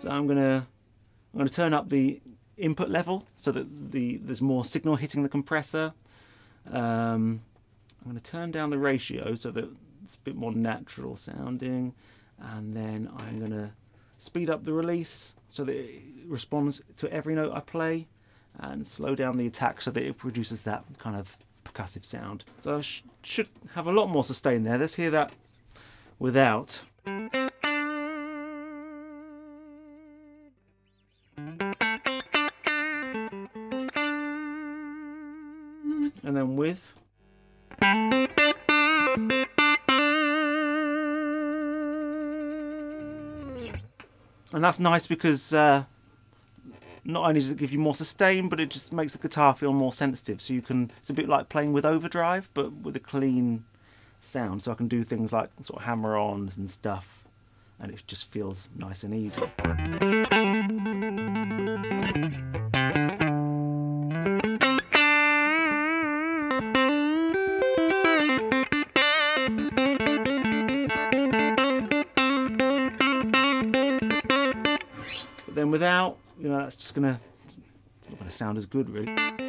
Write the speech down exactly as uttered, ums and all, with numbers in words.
So I'm gonna I'm gonna turn up the input level so that the there's more signal hitting the compressor. Um, I'm gonna turn down the ratio so that it's a bit more natural sounding, and then I'm gonna speed up the release so that it responds to every note I play, and slow down the attack so that it produces that kind of percussive sound. So I sh should have a lot more sustain there. Let's hear that without. And then with. And that's nice because uh, not only does it give you more sustain, but it just makes the guitar feel more sensitive. So you can, it's a bit like playing with overdrive, but with a clean sound. So I can do things like sort of hammer-ons and stuff, and it just feels nice and easy. But then without, you know, that's just gonna, not gonna sound as good really.